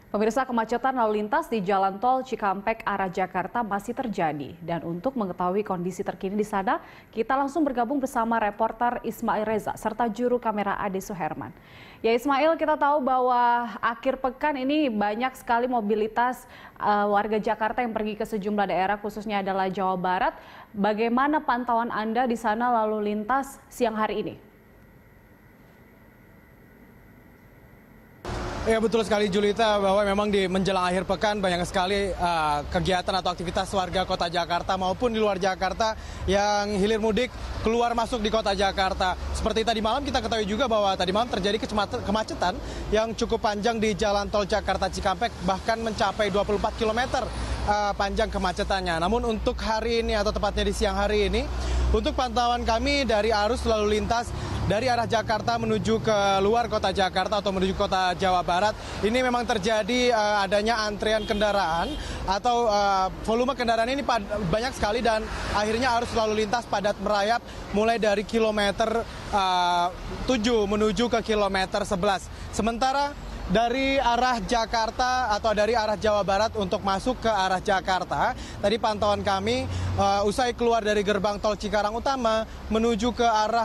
Pemirsa, kemacetan lalu lintas di Jalan Tol Cikampek arah Jakarta masih terjadi. Dan untuk mengetahui kondisi terkini di sana, kita langsung bergabung bersama reporter Ismail Reza serta juru kamera Ade Suherman. Ya Ismail, kita tahu bahwa akhir pekan ini banyak sekali mobilitas warga Jakarta yang pergi ke sejumlah daerah, khususnya adalah Jawa Barat. Bagaimana pantauan Anda di sana lalu lintas siang hari ini? Ya betul sekali Julita, bahwa memang di menjelang akhir pekan banyak sekali kegiatan atau aktivitas warga kota Jakarta maupun di luar Jakarta yang hilir mudik keluar masuk di kota Jakarta. Seperti tadi malam kita ketahui juga bahwa tadi malam terjadi kemacetan yang cukup panjang di Jalan Tol Jakarta Cikampek, bahkan mencapai 24 km panjang kemacetannya. Namun untuk hari ini atau tepatnya di siang hari ini, untuk pantauan kami dari arus lalu lintas dari arah Jakarta menuju ke luar kota Jakarta atau menuju kota Jawa Barat, ini memang terjadi adanya antrian kendaraan atau volume kendaraan ini banyak sekali dan akhirnya arus lalu lintas padat merayap mulai dari kilometer 7 menuju ke kilometer 11. Sementara dari arah Jakarta atau dari arah Jawa Barat untuk masuk ke arah Jakarta, tadi pantauan kami usai keluar dari gerbang tol Cikarang Utama menuju ke arah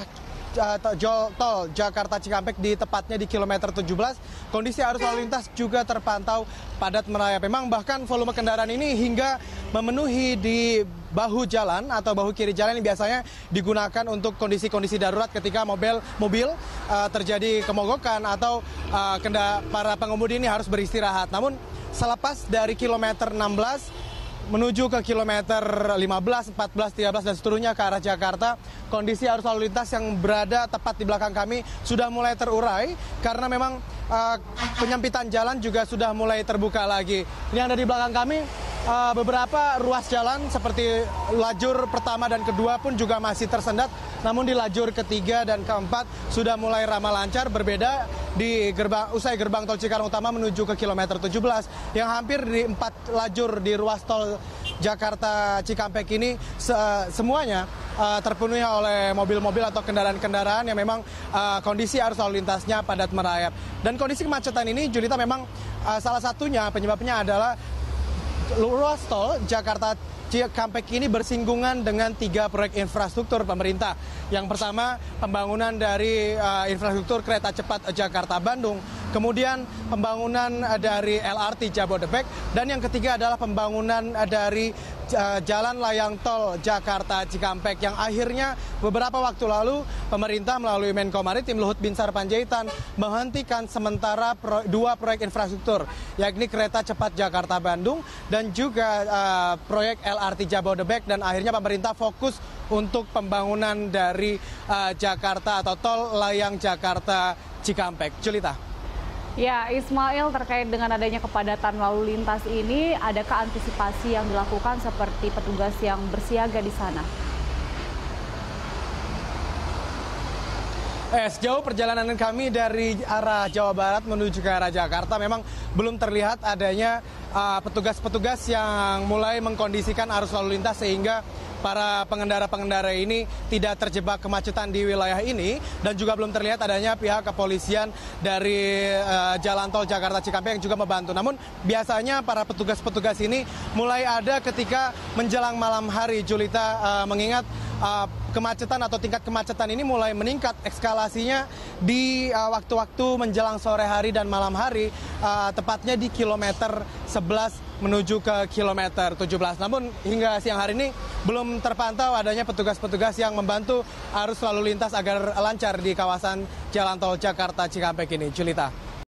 tol Jakarta Cikampek di tepatnya di kilometer 17, kondisi arus lalu lintas juga terpantau padat merayap. Memang bahkan volume kendaraan ini hingga memenuhi di bahu jalan atau bahu kiri jalan yang biasanya digunakan untuk kondisi-kondisi darurat ketika mobil terjadi kemogokan atau para pengemudi ini harus beristirahat. Namun selepas dari kilometer 16 menuju ke kilometer 15, 14, 13 dan seterusnya ke arah Jakarta, kondisi arus lalu lintas yang berada tepat di belakang kami sudah mulai terurai karena memang penyempitan jalan juga sudah mulai terbuka lagi. Ini yang ada di belakang kami, beberapa ruas jalan seperti lajur pertama dan kedua pun juga masih tersendat, namun di lajur ketiga dan keempat sudah mulai ramah lancar, berbeda di usai gerbang tol Cikarang Utama menuju ke kilometer 17 yang hampir di 4 lajur di ruas tol Jakarta Cikampek ini semuanya terpenuhi oleh mobil-mobil atau kendaraan-kendaraan yang memang kondisi arus lalu lintasnya padat merayap. Dan kondisi kemacetan ini, Julita, memang salah satunya penyebabnya adalah ruas tol Jakarta Cikampek ini bersinggungan dengan 3 proyek infrastruktur pemerintah. Yang pertama, pembangunan dari infrastruktur kereta cepat Jakarta-Bandung. Kemudian pembangunan dari LRT Jabodebek. Dan yang ketiga adalah pembangunan dari jalan layang tol Jakarta Cikampek yang akhirnya beberapa waktu lalu pemerintah melalui Menko Maritim Luhut Binsar Panjaitan menghentikan sementara 2 proyek infrastruktur, yakni kereta cepat Jakarta-Bandung dan juga proyek LRT Jabodebek, dan akhirnya pemerintah fokus untuk pembangunan dari Jakarta atau tol layang Jakarta Cikampek. Julita. Ya, Ismail, terkait dengan adanya kepadatan lalu lintas ini, adakah antisipasi yang dilakukan seperti petugas yang bersiaga di sana? Sejauh perjalanan kami dari arah Jawa Barat menuju ke arah Jakarta memang belum terlihat adanya petugas-petugas yang mulai mengkondisikan arus lalu lintas sehingga para pengendara-pengendara ini tidak terjebak kemacetan di wilayah ini, dan juga belum terlihat adanya pihak kepolisian dari Jalan Tol Jakarta Cikampek yang juga membantu. Namun biasanya para petugas-petugas ini mulai ada ketika menjelang malam hari, Julita, mengingat kemacetan atau tingkat kemacetan ini mulai meningkat eskalasinya di waktu-waktu menjelang sore hari dan malam hari, tepatnya di kilometer 11 menuju ke kilometer 17. Namun hingga siang hari ini belum terpantau adanya petugas-petugas yang membantu arus lalu lintas agar lancar di kawasan Jalan Tol Jakarta Cikampek ini, Julita.